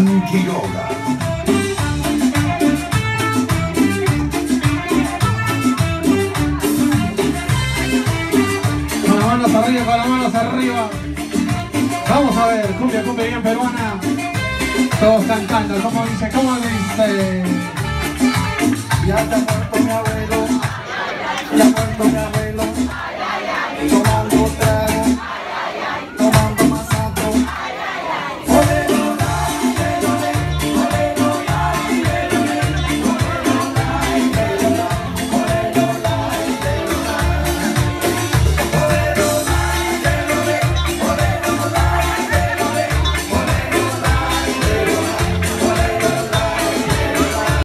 Juan Quiroga. Con las manos arriba, con las manos arriba. Vamos a ver, cumbia bien peruana. Todos cantando, ¿cómo dice? ¿Cómo dice? Ya está muerto mi abuelo, ya muerto mi abuelo.